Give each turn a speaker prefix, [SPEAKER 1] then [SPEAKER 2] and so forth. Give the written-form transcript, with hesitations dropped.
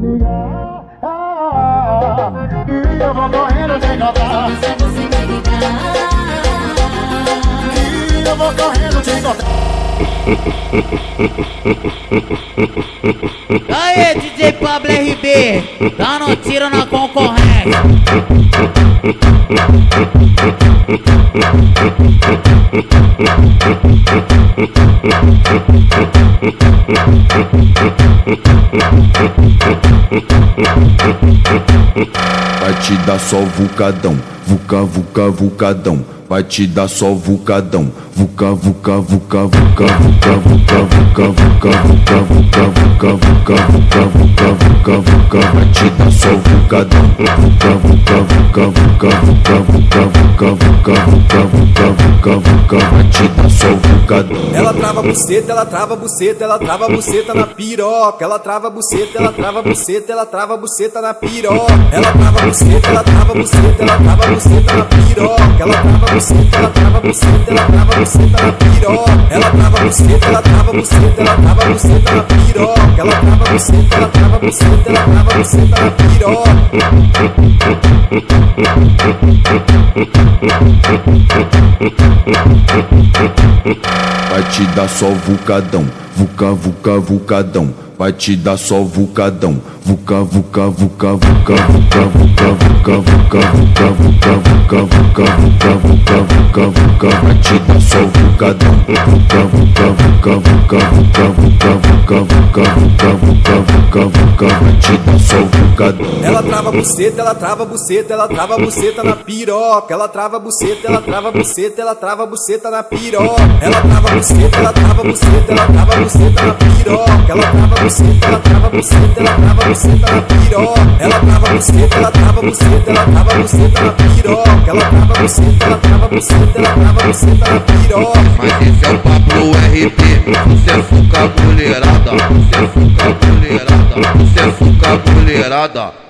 [SPEAKER 1] E eu vou correndo te encontrar.
[SPEAKER 2] Só você me ligar.
[SPEAKER 1] E eu vou correndo te encontrar.
[SPEAKER 3] Aê, DJ Pablo RB, dando tiro na concorrência.
[SPEAKER 4] Vai te dar só vulcadão, vuca, vuca, vulcadão. Vai te dar só vulcadão, vuca, vuca, vuca, vuca, vuca, vuca, vuca, vuca, vuca, vuca, vuca, vuca, vuca, vuca, vuca, vuca. Vai te dar só vulcadão, vuca, vuca, vuca, vuca, vuca, vuca, vuca, vuca, vuca, vuca, vuca, vuca. Vai te dar só vulcadão.
[SPEAKER 5] Ela trava a buceta, ela trava a buceta, ela trava a buceta na piroca. Ela trava a buceta, ela trava a buceta, ela trava a buceta na piroca. Ela trava a buceta, ela trava a buceta, ela trava a buceta na piroca. Ela trava a buceta, ela trava a buceta, ela trava a buceta na piroca. Ela trava a buceta, ela trava a buceta, ela trava a buceta na piroca. Ela trava a buceta, ela trava a buceta, ela trava a buceta na piroca.
[SPEAKER 4] Vai te dar só vulcadão, vuca, vuca, vulcadão. Vai te dar só vulcadão, vuca, vuca, vuca, vuca, vuca, vuca, vuca, vuca, vuca, vuca, vuca, vuca, vuca, vuca, vuca, vuca. Vai te dar só vulcadão, vuca, vuca, vuca, vuca, vuca, vuca, vuca, vuca, vuca, vuca, vuca, vuca. Vai te dar só vulcadão.
[SPEAKER 5] Ela trava a buceta, ela trava a buceta, ela trava a buceta na piroca. Ela trava a buceta, ela trava a buceta, ela trava a buceta na piroca. Ela trava a buceta, ela trava a buceta, ela trava a buceta na piroca. Ela trava a buceta, ela trava a buceta, ela trava a buceta na piroca. Ela trava a buceta, ela trava a buceta, ela trava a buceta na piroca. Ela trava a buceta, ela trava a buceta, ela trava a buceta na piroca.
[SPEAKER 6] Mas esse é o Pablo RP, sucesso com a mulherada, sucesso com a mulherada, sucesso com a mulherada.